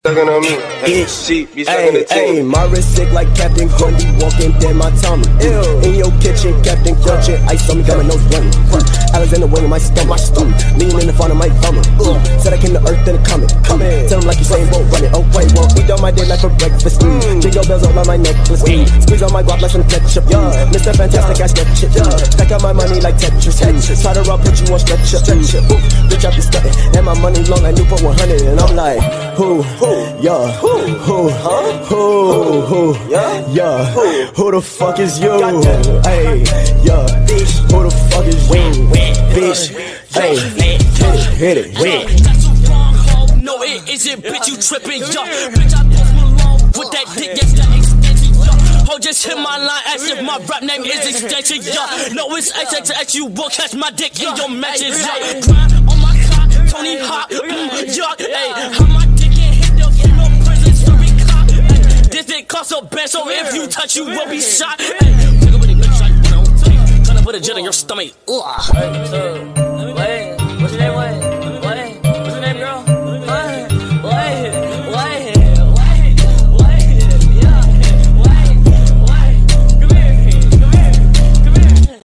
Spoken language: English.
Sucking on me, she be sucking the team. My wrist sick like Captain Grundy, walking dead my Tommy. In your kitchen, Captain Crunching, ice on me, got my nose running. Alexander Wang in my stomach, leaning in the front of my thumb. Said I came to earth and come it. Tell him like you saying, won't run it. Oh wait, well, eat on my day like for breakfast. Jingle bells all on my necklace. Squeeze on my guap like some ketchup. Mr. Fantastic, I sketch it. Stack out my money like Tetris. Try to rob, put you on stretcher. Bitch, I be stunting, and my money long like Newport 100. And I'm like, who? Yeah, who the fuck is you? Hey, yeah, who the fuck is you? Bitch, hey, hit it. No, it isn't, bitch, you tripping, yo. Bitch, I post Malone with that dick, yes, that extension, yo. Ho, just hit my line as if my rap name is extension, yo. No, it's XXX, you will catch my dick in your matches, yo. Grind on my cock, Tony Hawk, yo, hey, how my dick can hit the female prison, story cop. This dick costs a bed, so if you touch, you will be shot. Hey, pick up with a good shot, you don't take. Tryna put a jet in your stomach, ugh.